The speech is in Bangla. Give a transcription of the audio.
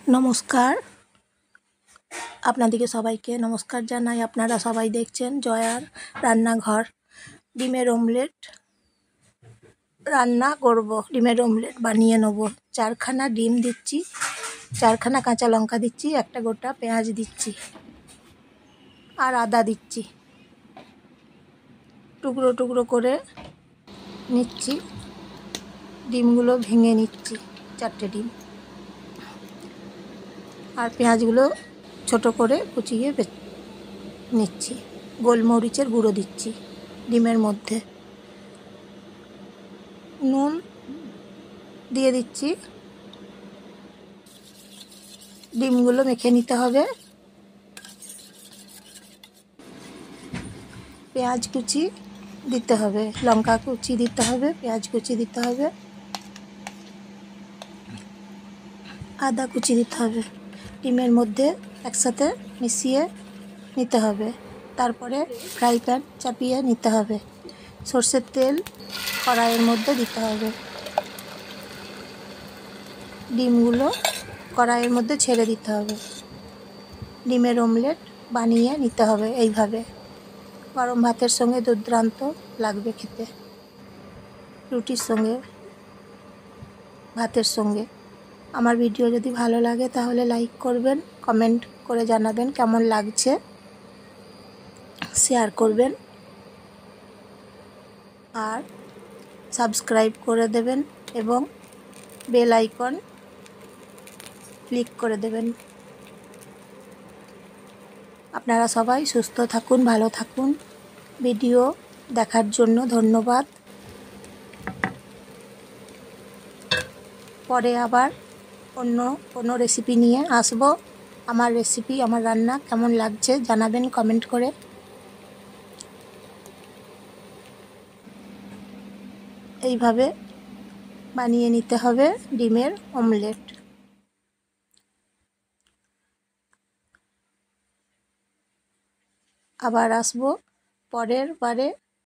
নমস্কার, আপনাদেরকে সবাইকে নমস্কার জানাই। আপনারা সবাই দেখছেন জয়ার রান্নাঘর। ডিমের অমলেট রান্না করব। ডিমের অমলেট বানিয়ে নেব। 4খানা ডিম দিচ্ছি, 4খানা কাঁচা লঙ্কা দিচ্ছি, একটা গোটা পেঁয়াজ দিচ্ছি আর আদা দিচ্ছি। টুকরো টুকরো করে নিচ্ছি, ডিমগুলো ভেঙে নিচ্ছি, 4টে ডিম। আর পেঁয়াজগুলো ছোট করে কুচিয়ে নিচ্ছি। গোলমরিচের গুঁড়ো দিচ্ছি ডিমের মধ্যে। নুন দিয়ে দিচ্ছি। ডিমগুলো মেখে নিতে হবে। পেঁয়াজ কুচি দিতে হবে, লঙ্কা কুচি দিতে হবে, পেঁয়াজ কুচি দিতে হবে, আদা কুচি দিতে হবে। ডিমের মধ্যে একসাথে মিশিয়ে নিতে হবে। তারপরে ফ্রাই প্যান চাপিয়ে নিতে হবে। সর্ষের তেল কড়াইয়ের মধ্যে দিতে হবে। ডিমগুলো কড়াইয়ের মধ্যে ছেড়ে দিতে হবে। ডিমের অমলেট বানিয়ে নিতে হবে এইভাবে। গরম ভাতের সঙ্গে দুর্দান্ত লাগবে খেতে, রুটির সঙ্গে, ভাতের সঙ্গে। আমার ভিডিও যদি ভালো লাগে তাহলে লাইক করবেন, কমেন্ট করে জানাবেন কেমন লাগছে, শেয়ার করবেন আর সাবস্ক্রাইব করে দেবেন এবং বেল আইকন ক্লিক করে দেবেন। আপনারা সবাই সুস্থ থাকুন, ভালো থাকুন। ভিডিও দেখার জন্য ধন্যবাদ। পরে আবার অন্য কোনো রেসিপি নিয়ে আসব। আমার রেসিপি, আমার রান্না কেমন লাগছে জানাবেন কমেন্ট করে। এইভাবে বানিয়ে নিতে হবে ডিমের অমলেট। আবার আসবো পরের বারে।